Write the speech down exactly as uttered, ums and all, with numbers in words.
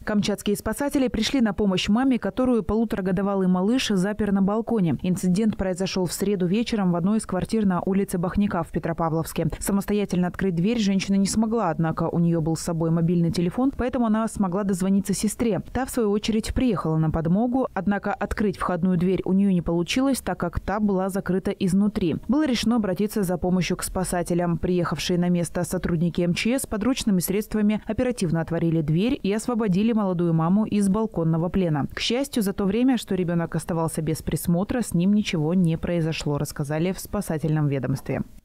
Камчатские спасатели пришли на помощь маме, которую полуторагодовалый малыш запер на балконе. Инцидент произошел в среду вечером в одной из квартир на улице Бахняка в Петропавловске. Самостоятельно открыть дверь женщина не смогла, однако у нее был с собой мобильный телефон, поэтому она смогла дозвониться сестре. Та, в свою очередь, приехала на подмогу, однако открыть входную дверь у нее не получилось, так как та была закрыта изнутри. Было решено обратиться за помощью к спасателям. Приехавшие на место сотрудники эм че эс подручными средствами оперативно отворили дверь и освободили молодую маму из балконного плена. К счастью, за то время, что ребенок оставался без присмотра, с ним ничего не произошло, рассказали в спасательном ведомстве.